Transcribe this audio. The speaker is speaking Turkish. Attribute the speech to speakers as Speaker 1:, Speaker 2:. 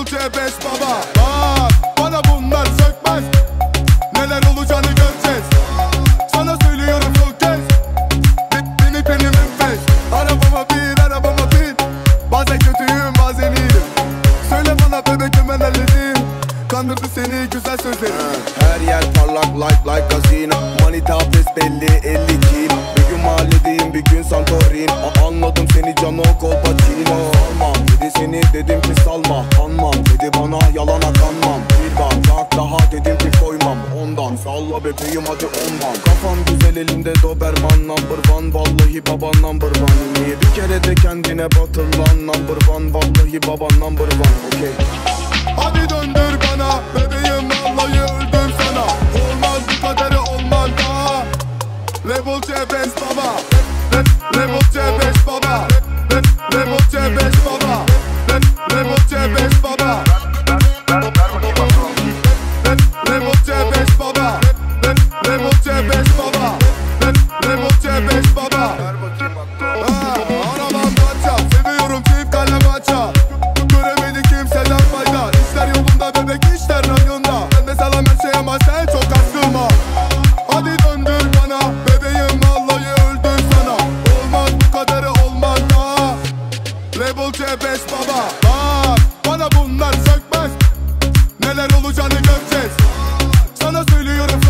Speaker 1: C5 baba. Bak bana bunlar sökmez. Neler olacağını göreceğiz. Sana söylüyorum son kez. Beni benim enfes. Arabama bin. Bazen kötüyüm bazen iyiyim. Söyle bana bebek hemen halledeyim. Kandırdı seni güzel sözlerim.
Speaker 2: Her yer parlak like casino. Manita pes belli 50 kilo. Bir gün mahalledeyim bir gün Santorin. Anladım seni Cano Colpacino. Salmam dedi seni dedim ki salma. Kanmam dedi bana yalana kanmam. Bir bak daha dedim ki koymam. Ondan salla bebeğim hadi ondan. Kafam güzel elimde Doberman number one. Vallahi baba number one. Niye bir kere de kendine batır lan number one. Vallahi baba number one. Okay.
Speaker 1: Hadi döndür bana bebeğim vallahi öldüm sana. Olmaz bu kadarı olmaz daha. Level C5 baba. Level C5 baba. Level C5 baba. Level C5 baba. Level C5 baba. Level C5 baba. Level C5 baba. Arabam kaça, seviyorum çift kalem maça. Göremedi kimseden fayda. İşler yolunda bebek işler rayında. Ben de salam her şey ama sen çok askılma. Hadi döndür bana bebeğim vallahi öldüm sana. Olmaz bu kadarı olmaz daha. Level C5 baba. Bak bana bunlar sökmez. Neler olacağını göreceğiz. Sana söylüyorum